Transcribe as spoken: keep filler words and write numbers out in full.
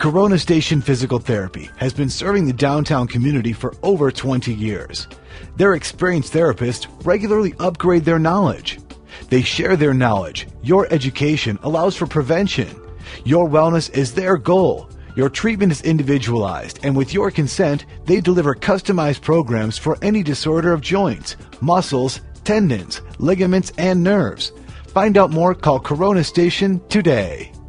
Corona Station Physical Therapy has been serving the downtown community for over twenty years. Their experienced therapists regularly upgrade their knowledge. They share their knowledge. Your education allows for prevention. Your wellness is their goal. Your treatment is individualized, and with your consent, they deliver customized programs for any disorder of joints, muscles, tendons, ligaments, and nerves. Find out more, call Corona Station today.